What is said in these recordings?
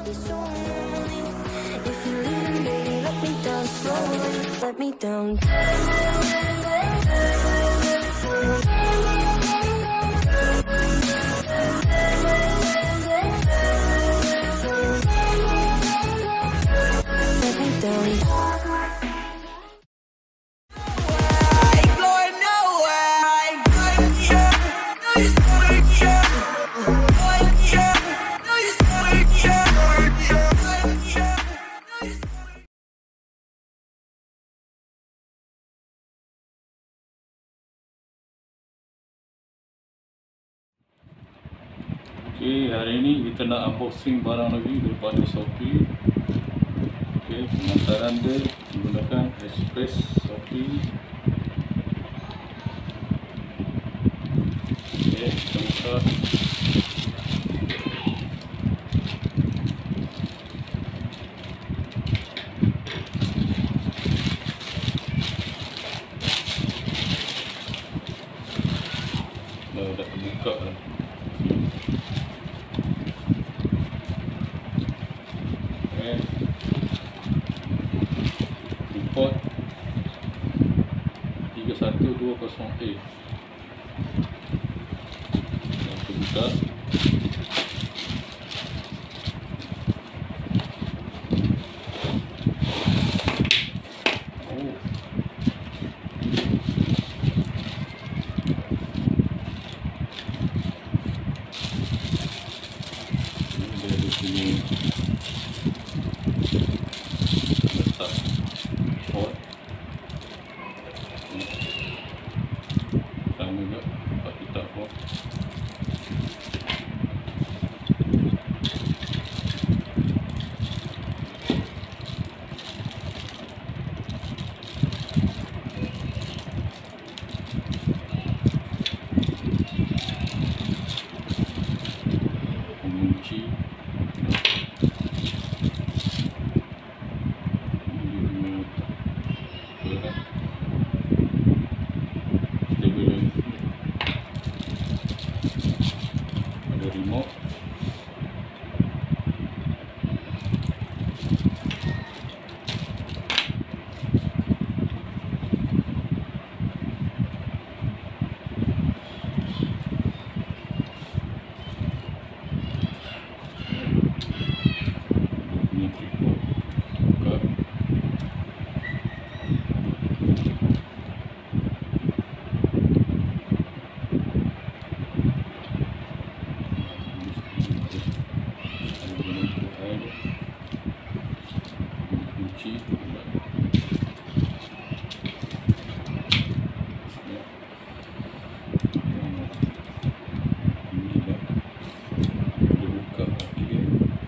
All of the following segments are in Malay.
so lonely. If you're leaving, baby, let me down slowly. Let me down. Let me down. Okay, hari ini kita nak unboxing barang lagi daripada Shopee. Okay, pemasaran dia menggunakan Express Shopee. Okay, kita buka. Dah terbuka dah. Report 3120A. Kita buka. Ini dia di sini. Letak pot. Sama juga tempat kita pot. Pengunci. Ada remote. Ini tripod. Buka. Kunci. Ini dah buka kaki dia.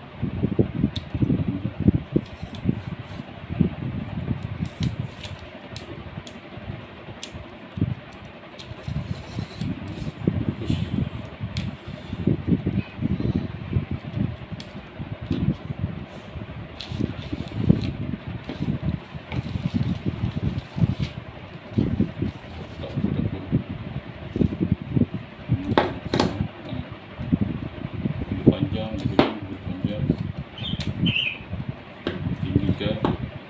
Panjang, lebih panjang, tinggikan.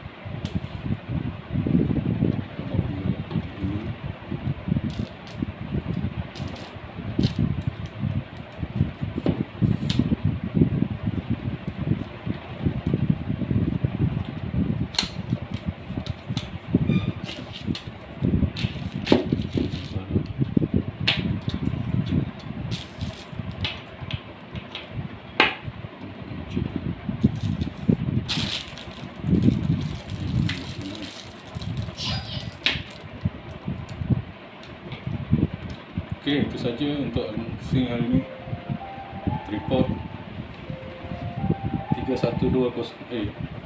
Okey, itu saja untuk unboxing hari ini. Tripod 3120A.